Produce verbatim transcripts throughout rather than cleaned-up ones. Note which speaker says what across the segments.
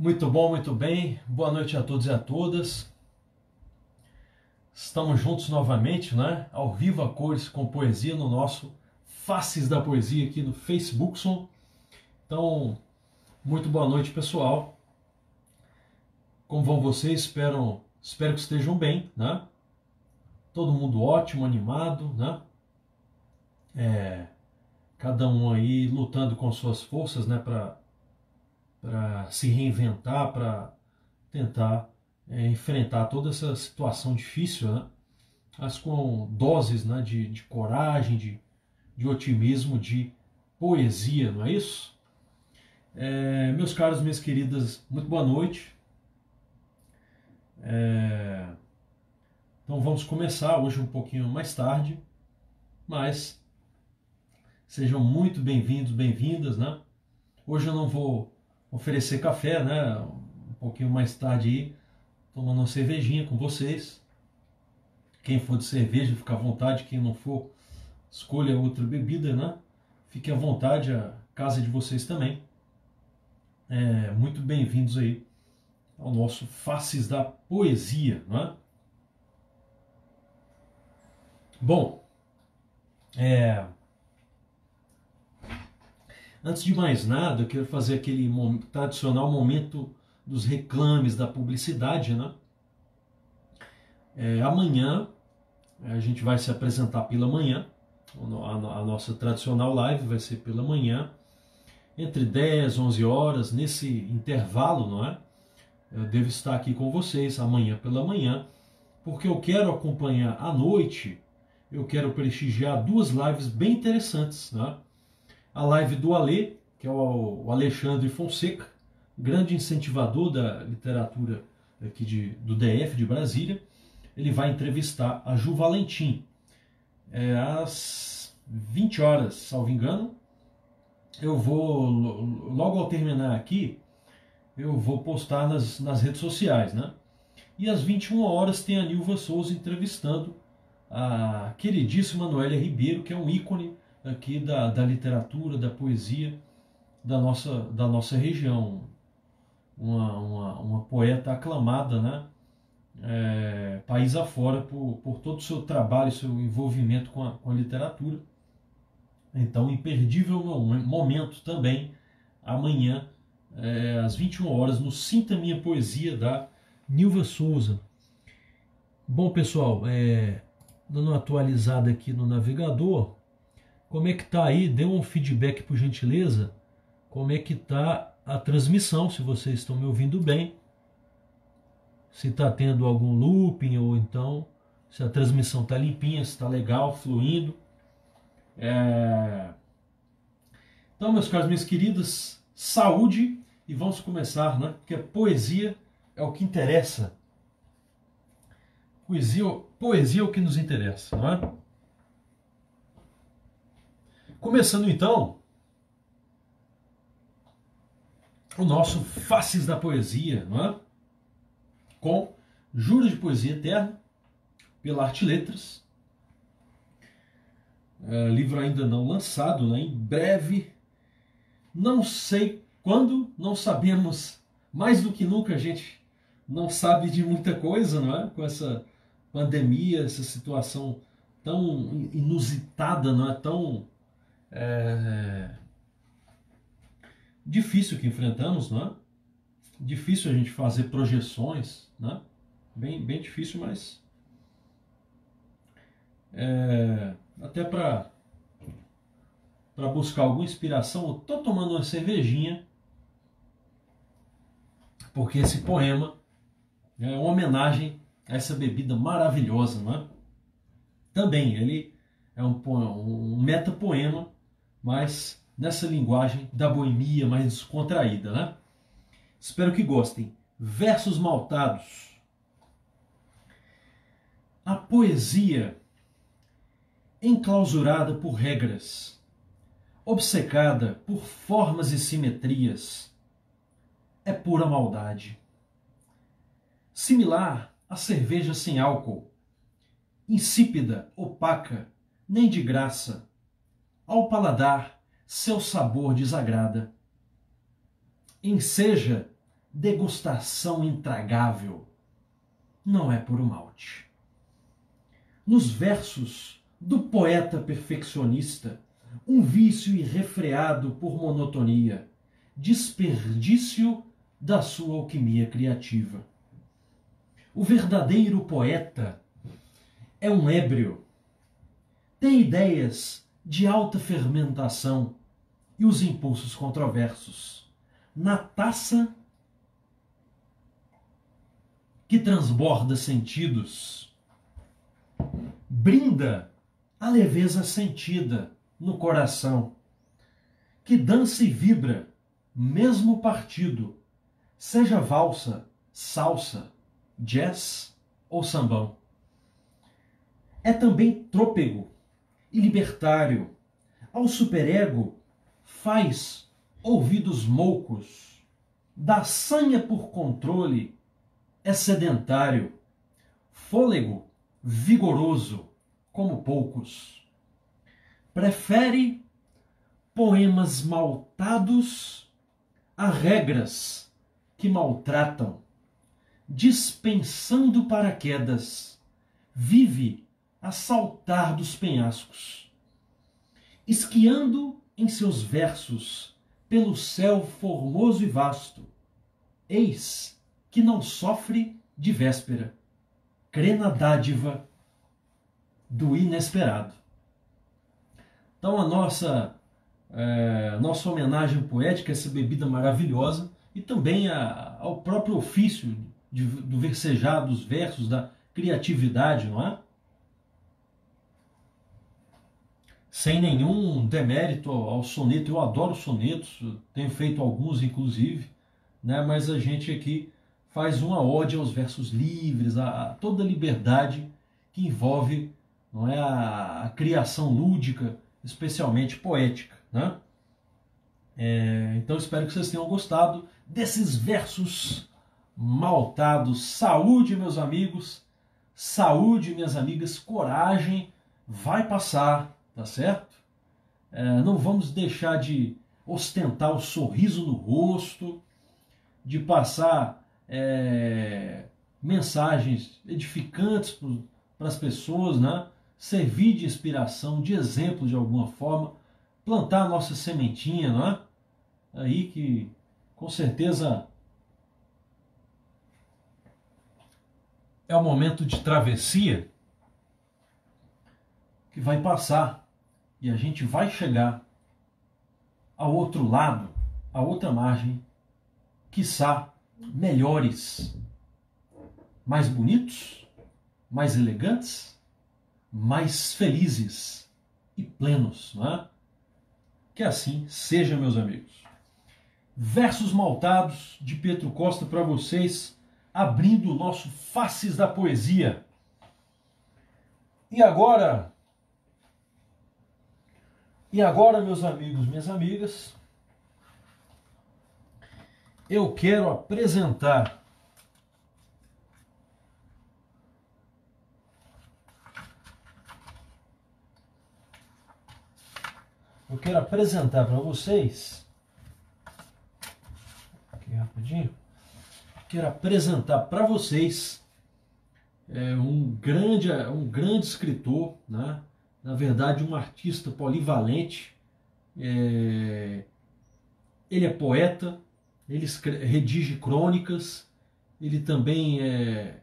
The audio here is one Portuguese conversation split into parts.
Speaker 1: Muito bom, muito bem. Boa noite a todos e a todas. Estamos juntos novamente, né? Ao vivo a cores com poesia no nosso Faces da Poesia aqui no Facebook. Então, muito boa noite, pessoal. Como vão vocês? Espero, espero que estejam bem, né? Todo mundo ótimo, animado, né? É, cada um aí lutando com suas forças, né? Para para se reinventar, para tentar é, enfrentar toda essa situação difícil, né? Mas com doses, né, de, de coragem, de, de otimismo, de poesia, não é isso? É, meus caros, minhas queridas, muito boa noite. É, então vamos começar hoje um pouquinho mais tarde, mas sejam muito bem-vindos, bem-vindas, né? Hoje eu não vou oferecer café, né? Um pouquinho mais tarde aí, tomando uma cervejinha com vocês. Quem for de cerveja, fica à vontade. Quem não for, escolha outra bebida, né? Fique à vontade, a casa de vocês também. É, muito bem-vindos aí ao nosso Faces da Poesia, não é? Bom, é, antes de mais nada, eu quero fazer aquele momento, tradicional momento dos reclames da publicidade, né? É, amanhã a gente vai se apresentar pela manhã, a, a nossa tradicional live vai ser pela manhã, entre dez, onze horas, nesse intervalo, não é? Eu devo estar aqui com vocês amanhã pela manhã, porque eu quero acompanhar à noite, eu quero prestigiar duas lives bem interessantes, né? A live do Ale, que é o Alexandre Fonseca, grande incentivador da literatura aqui de, do D F de Brasília. Ele vai entrevistar a Ju Valentim, é, às vinte horas, salvo engano. Eu vou, logo ao terminar aqui, eu vou postar nas, nas redes sociais, né? E às vinte e uma horas tem a Nilva Souza entrevistando a queridíssima Noélia Ribeiro, que é um ícone aqui da, da literatura, da poesia da nossa, da nossa região. Uma, uma, uma poeta aclamada, né? É, país afora por, por todo o seu trabalho, seu envolvimento com a, com a literatura. Então, imperdível momento também, amanhã, é, às vinte e uma horas, no Sinta Minha Poesia, da Nilva Souza. Bom, pessoal, é, dando uma atualizada aqui no navegador, como é que tá aí? Dê um feedback, por gentileza. Como é que tá a transmissão, se vocês estão me ouvindo bem. Se está tendo algum looping, ou então se a transmissão está limpinha, se está legal, fluindo. É... Então, meus caros, minhas queridas, saúde, e vamos começar, né? Porque a poesia é o que interessa. Poesia, poesia é o que nos interessa, não é? Começando então o nosso Faces da Poesia, não é? Com Jura de Poesia Eterna, pela Arte Letras. É, livro ainda não lançado, né? Em breve, não sei quando, não sabemos, mais do que nunca a gente não sabe de muita coisa, não é? Com essa pandemia, essa situação tão inusitada, não é? Tão é, difícil que enfrentamos, não é? Difícil a gente fazer projeções, né? Bem, bem difícil, mas é, até para para buscar alguma inspiração, eu tô tomando uma cervejinha, porque esse poema é uma homenagem a essa bebida maravilhosa, não é? Também ele é um, um metapoema, mas nessa linguagem da boemia mais descontraída, né? Espero que gostem. Versos maltados. A poesia, enclausurada por regras, obcecada por formas e simetrias, é pura maldade. Similar à cerveja sem álcool, insípida, opaca, nem de graça, ao paladar seu sabor desagrada. Enseja degustação intragável. Não é puro malte. Nos versos do poeta perfeccionista, um vício irrefreado por monotonia, desperdício da sua alquimia criativa. O verdadeiro poeta é um ébrio, tem ideias de alta fermentação e os impulsos controversos. Na taça que transborda sentidos, brinda a leveza sentida no coração, que dança e vibra, mesmo partido, seja valsa, salsa, jazz ou sambão. É também trôpego e libertário. Ao superego faz ouvidos moucos. Da sanha por controle é sedentário. Fôlego vigoroso como poucos. Prefere poemas maltados a regras que maltratam. Dispensando paraquedas, vive a saltar dos penhascos, esquiando em seus versos pelo céu formoso e vasto. Eis que não sofre de véspera, crê na dádiva do inesperado. Então a nossa, é, nossa homenagem poética a essa bebida maravilhosa e também a, ao próprio ofício de, do versejar, dos versos, da criatividade, não é? Sem nenhum demérito ao soneto, eu adoro sonetos, tenho feito alguns inclusive, né? Mas a gente aqui faz uma ode aos versos livres, a, a toda a liberdade que envolve, não é, a, a criação lúdica, especialmente poética, né? É, então espero que vocês tenham gostado desses versos maltados. Saúde, meus amigos, saúde, minhas amigas, coragem, vai passar, tá certo? É, não vamos deixar de ostentar o sorriso no rosto, de passar é, mensagens edificantes para as pessoas, né? Servir de inspiração, de exemplo de alguma forma, plantar a nossa sementinha, não é? Aí que com certeza é um momento de travessia que vai passar e a gente vai chegar ao outro lado, à outra margem, quiçá melhores, mais bonitos, mais elegantes, mais felizes e plenos, não é? Que assim seja, meus amigos. Versos maltados de Pedro Costa para vocês, abrindo o nosso Faces da Poesia. E agora, e agora, meus amigos, minhas amigas, eu quero apresentar eu quero apresentar para vocês aqui rapidinho, quero apresentar para vocês é, um grande um grande escritor, né? Na verdade um artista polivalente. É, ele é poeta, ele escreve, redige crônicas, ele também é,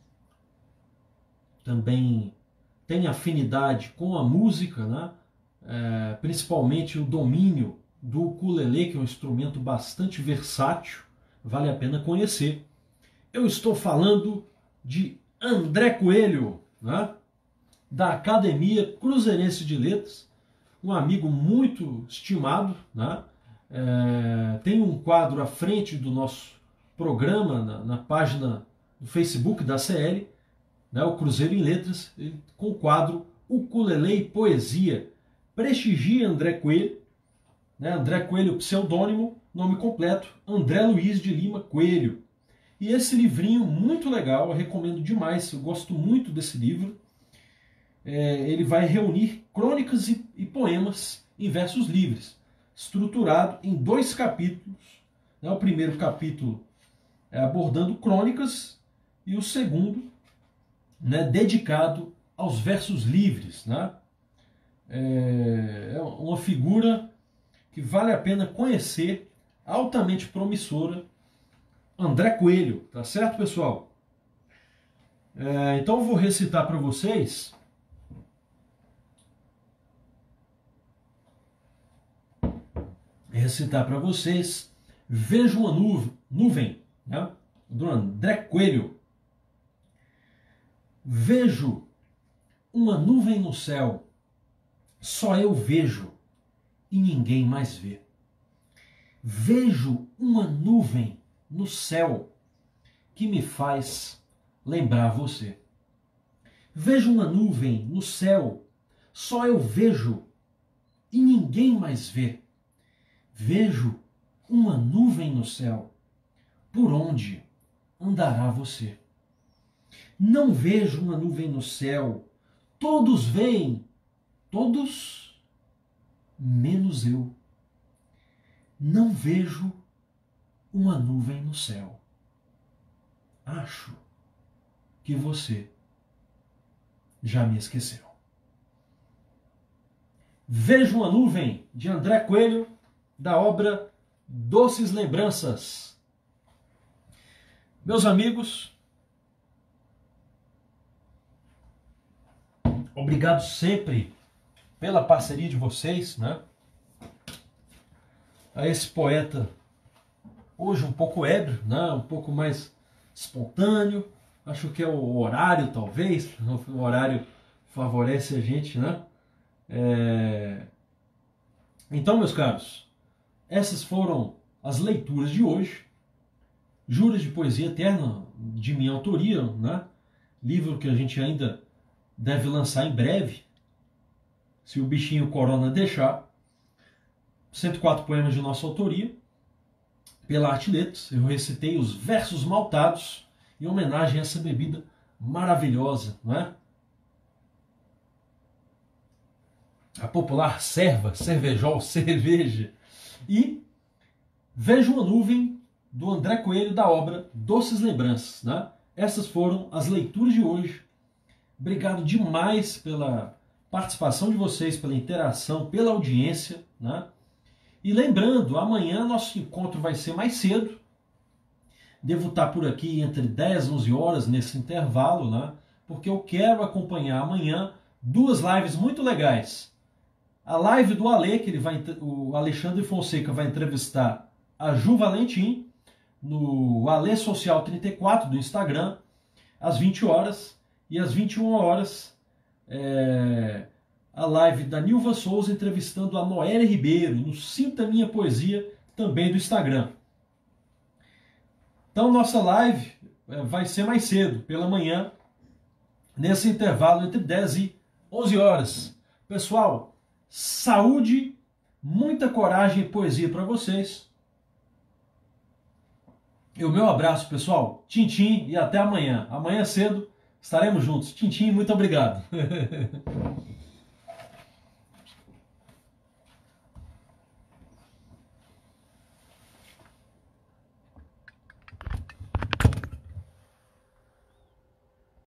Speaker 1: também tem afinidade com a música, né? É, principalmente o domínio do ukulele, que é um instrumento bastante versátil, vale a pena conhecer. Eu estou falando de André Coelho, né? Da Academia Cruzeirense de Letras, um amigo muito estimado, né? É, tem um quadro à frente do nosso programa, na, na página do Facebook da C L, né, o Cruzeiro em Letras, com o quadro Ukulele e Poesia. Prestigie André Coelho, né, André Coelho, pseudônimo, nome completo, André Luiz de Lima Coelho. E esse livrinho muito legal, eu recomendo demais, eu gosto muito desse livro. É, ele vai reunir crônicas e, e poemas em versos livres, estruturado em dois capítulos. Né? O primeiro capítulo é abordando crônicas, e o segundo, né, dedicado aos versos livres, né? É uma figura que vale a pena conhecer, altamente promissora, André Coelho, tá certo, pessoal? É, então eu vou recitar para vocês recitar para vocês Vejo uma Nuvem, nuvem, né? Do André Coelho. Vejo uma nuvem no céu, só eu vejo e ninguém mais vê. Vejo uma nuvem no céu que me faz lembrar você. Vejo uma nuvem no céu, só eu vejo e ninguém mais vê. Vejo uma nuvem no céu, por onde andará você? Não vejo uma nuvem no céu, todos veem, todos menos eu. Não vejo uma nuvem no céu. Acho que você já me esqueceu. Vejo uma Nuvem, de André Coelho, da obra Doces Lembranças. Meus amigos, obrigado sempre pela parceria de vocês, né? A esse poeta, hoje um pouco ébrio, né? Um pouco mais espontâneo. Acho que é o horário, talvez. O horário favorece a gente, né? É... Então, meus caros, essas foram as leituras de hoje. Juras de Poesia Eterna, de minha autoria, né? Livro que a gente ainda deve lançar em breve, se o bichinho Corona deixar. cento e quatro poemas de nossa autoria, pela Arte Letras. Eu recitei os versos maltados em homenagem a essa bebida maravilhosa, não é? A popular serva, cervejol, cerveja. E Vejo uma Nuvem, do André Coelho, da obra Doces Lembranças, né? Essas foram as leituras de hoje. Obrigado demais pela participação de vocês, pela interação, pela audiência, né? E lembrando, amanhã nosso encontro vai ser mais cedo. Devo estar por aqui entre dez e onze horas nesse intervalo, né? Porque eu quero acompanhar amanhã duas lives muito legais. A live do Ale, que ele vai, o Alexandre Fonseca vai entrevistar a Ju Valentim no Ale Social trinta e quatro do Instagram, às vinte horas, e às vinte e uma horas é, a live da Nilva Souza entrevistando a Noélia Ribeiro no Sinta Minha Poesia, também do Instagram. Então nossa live é, vai ser mais cedo, pela manhã, nesse intervalo entre dez e onze horas. Pessoal, saúde, muita coragem e poesia para vocês. E o meu abraço, pessoal. Tchim, tchim, e até amanhã. Amanhã cedo estaremos juntos. Tchim, tchim, muito obrigado.